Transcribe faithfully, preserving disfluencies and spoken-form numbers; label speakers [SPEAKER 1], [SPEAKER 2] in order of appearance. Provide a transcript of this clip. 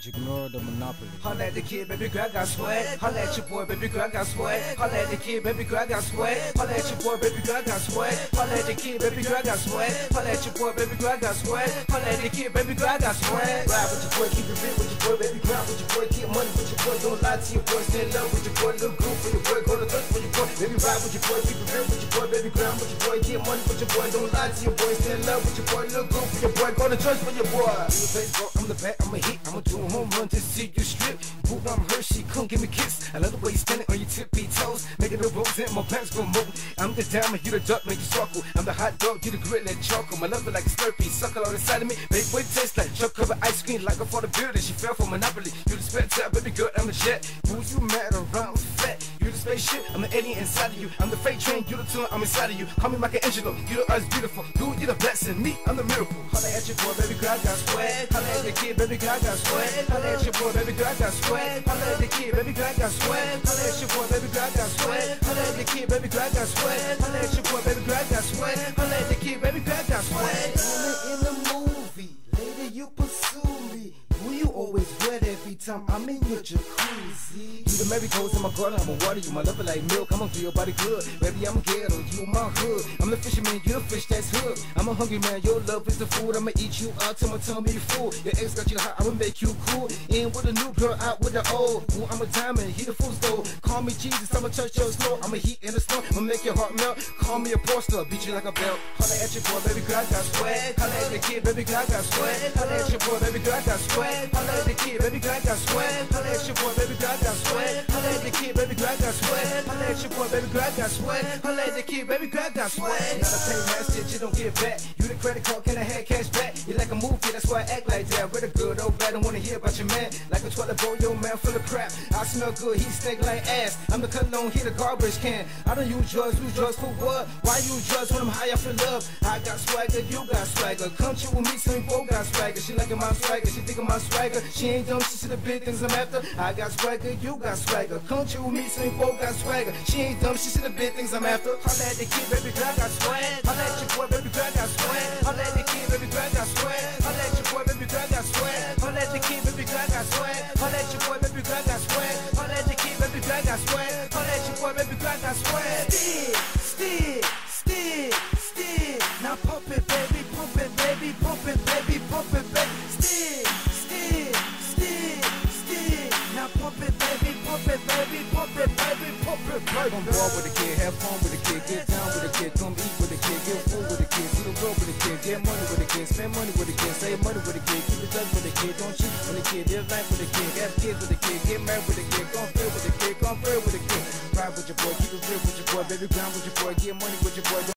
[SPEAKER 1] Ignore the monopoly.
[SPEAKER 2] Holla at the kid, baby girl, I got swag. Holla at your boy, baby girl, I got swag. Holla at the kid, baby girl, I got swag. Holla at your boy, baby girl, I got swag. Holla at the kid, baby girl, I got swag. Holla at your boy, baby girl, I got swag. Holla at the kid, baby girl, I got swag. Ride with your boy, keep it real with your boy, baby girl, with your boy, get money with your boy. Don't lie to your boy, stay in love with your boy, look good for your boy, go to church for your boy. Baby ride with your boy, keep it real with your boy, baby girl, with your boy, get money with your boy. Don't lie to your boy, stay in love with your boy, look good for your boy, go to church for your boy. I'm the back, I'm a hit, I'ma do a home run to see you strip. Boo, I'm Hershey, come give me a kiss. I love the way you standing on your tippy toes, making the ropes and my pants go move. I'm the diamond, you the duck, make you sparkle. I'm the hot dog, you the grit, let charcoal. My love it like a Slurpee, suckle all inside of me. Baby, boy, taste like chocolate covered ice cream, like a for the building. She fell for Monopoly. You the spectator, baby girl, I'm the jet. Boo, you mad around fat. You the spaceship, I'm the alien inside of you. I'm the freight train, you the tune, I'm inside of you. Call me Michelangelo, you the earth's beautiful. Dude, you the blessing, me, I'm the miracle. Holla at your boy, baby girl, I got swag. Holla at the kid, baby girl, I got swag. Holla at your boy, baby girl, I got swag. Holla at the kid, baby girl, I got swag. Holla at your boy, baby girl, I got swag. Holla at the kid, baby girl, I got swag. Holla at your boy, baby girl, I got swag. Holla at the kid, baby girl, I got swag. In the movie, later you pursue me. Will you always wet every time I'm in your jacuzzi? You the marigolds in my garden, I'ma water you. My lover like milk, I'ma feel your body good. Baby, I'm a ghetto, you my hood. I'm the fisherman, you the fish that's hood. I'm a hungry man, your love is the food. I'ma eat you out till my tummy full. Your ex got you hot, I'ma make you cool. In with a new girl, out with the old. Ooh, I'm a diamond, he the fool's gold. Call me Jesus, I'ma touch your slow. I'm a heat in the storm, I'ma make your heart melt. Call me a porn star, beat you like a belt. Holla at your boy, baby girl, I got swag. Holla at the kid, baby girl, I got swag. Holla at your boy, baby girl, I got swag. Holla at the kid, baby girl, I got swag. Holla at your boy, baby girl, I got swag. Holla at the kid, baby girl, I got swag. Holla at your boy, baby girl, I got swag. Holla at the kid, baby girl, I got swag. Gotta pay that shit, you don't get back. You the credit card, can I have cash back? You like a movie, that's why I act like that. With a good old bad, don't wanna hear about your man. Like a toilet bowl, your man full of crap. I smell good, he stink like ass. I'm the cologne, he the garbage can. I don't use drugs, use drugs for what? Why use drugs when I'm high off in love? I got swagger, you got swagger. Come chill with me, so we both got swagger. She liking my swagger, she thinking my swagger. She ain't dumb, she see the big things I'm after. I got swagger, you got swagger. Come chill with me, so we both got swagger. She ain't dumb, she see the big things I'm after. Holla at the kid, baby girl, I got swag. Holla at your boy, baby girl, I got swag. Holla at the kid, baby girl, I got swag. Holla at your boy, baby girl, I got swag. Holla at the kid, baby girl, I got swag. Holla at your boy, baby girl, I got swag. Holla at the kid, baby girl, I got swag. Holla at your boy, baby girl, I got swag. Still, still, still, still. Now pump it, baby, pump it, baby, pump it, baby, pump it, baby. Still, still, still, still. Now pump it, baby, pump it, baby, pump it, baby, pump it, baby. Come ball with the kid, have fun with the kid, get down with the kid, come eat with the kid, get food with the kid, see the world with the kid, get money with the kid, spend money with the kid, save money with the kid, keep it touch with the kid, don't cheat with the kid, live life with the kid, have kids with the kid, get married with the kid, come feel with the kid, come feel with the kid, ride with your boy, keep it real with your boy, baby grind with your boy, get money with your boy.